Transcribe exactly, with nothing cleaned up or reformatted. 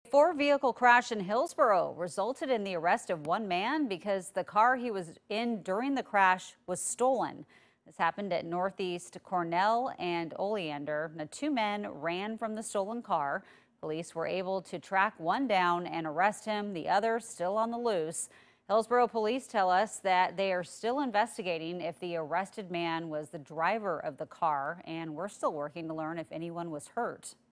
Four-vehicle crash in Hillsboro resulted in the arrest of one man because the car he was in during the crash was stolen. This happened at Northeast Cornell and Oleander. The two men ran from the stolen car. Police were able to track one down and arrest him, the other still on the loose. Hillsboro police tell us that they are still investigating if the arrested man was the driver of the car, and we're still working to learn if anyone was hurt.